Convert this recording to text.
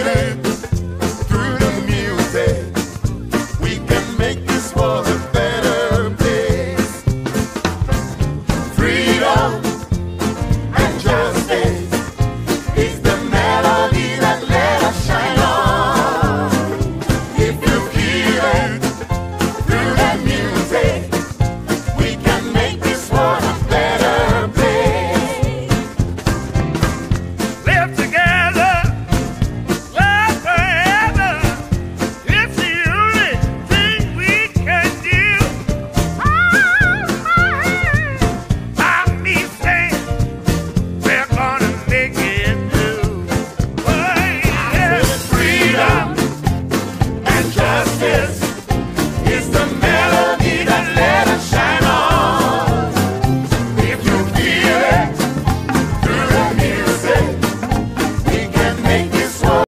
feel it through the music. We can make this world a better place. Freedom and justice is the melody that let us shine on. If you feel it through the music, we can make this world a better place. Live together, love forever. It's the only thing we can do. I'll be saying we're gonna make it through. Oh, yeah. Freedom and justice